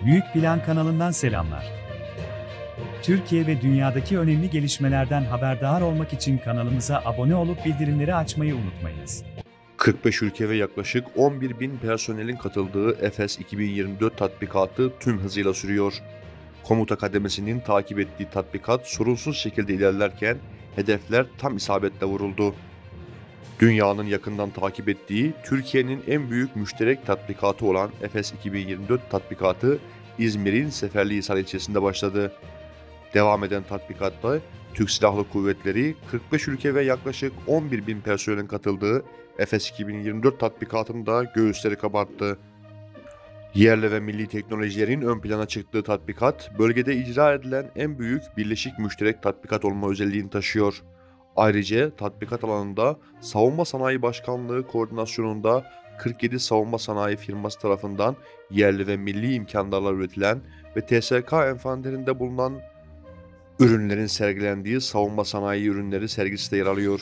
Büyük Plan kanalından selamlar. Türkiye ve dünyadaki önemli gelişmelerden haberdar olmak için kanalımıza abone olup bildirimleri açmayı unutmayınız. 45 ülke ve yaklaşık 11 bin personelin katıldığı Efes 2024 tatbikatı tüm hızıyla sürüyor. Komuta kademesinin takip ettiği tatbikat sorunsuz şekilde ilerlerken hedefler tam isabetle vuruldu. Dünyanın yakından takip ettiği Türkiye'nin en büyük müşterek tatbikatı olan Efes 2024 tatbikatı İzmir'in Seferlihisar ilçesinde başladı. Devam eden tatbikatta Türk Silahlı Kuvvetleri 45 ülke ve yaklaşık 11 bin personelin katıldığı Efes 2024 tatbikatında göğüsleri kabarttı. Yerli ve milli teknolojilerin ön plana çıktığı tatbikat, bölgede icra edilen en büyük birleşik müşterek tatbikat olma özelliğini taşıyor. Ayrıca tatbikat alanında Savunma Sanayi Başkanlığı koordinasyonunda 47 savunma sanayi firması tarafından yerli ve milli imkanlarla üretilen ve TSK envanterinde bulunan ürünlerin sergilendiği savunma sanayi ürünleri sergisi de yer alıyor.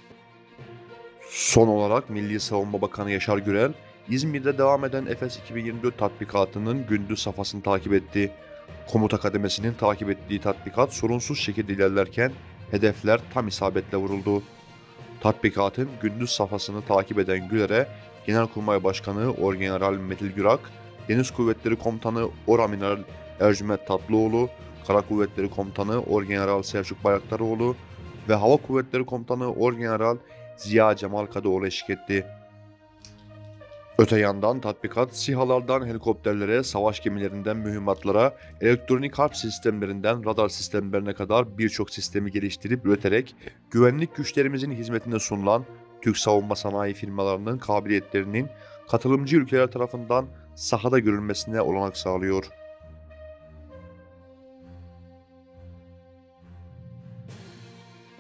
Son olarak Milli Savunma Bakanı Yaşar Gürel, İzmir'de devam eden Efes 2024 tatbikatının gündüz safhasını takip etti. Komuta kademesinin takip ettiği tatbikat sorunsuz şekilde ilerlerken hedefler tam isabetle vuruldu. Tatbikatın gündüz safhasını takip eden Güler'e Genelkurmay Başkanı Orgeneral Metin Gürak, Deniz Kuvvetleri Komutanı Oramiral Ercüment Tatlıoğlu, Kara Kuvvetleri Komutanı Orgeneral Selçuk Bayraktaroğlu ve Hava Kuvvetleri Komutanı Orgeneral Ziya Cemal Kadıoğlu eşlik etti. Öte yandan tatbikat SİHA'lardan helikopterlere, savaş gemilerinden mühimmatlara, elektronik harp sistemlerinden radar sistemlerine kadar birçok sistemi geliştirip üreterek güvenlik güçlerimizin hizmetine sunulan Türk savunma sanayi firmalarının kabiliyetlerinin katılımcı ülkeler tarafından sahada görülmesine olanak sağlıyor.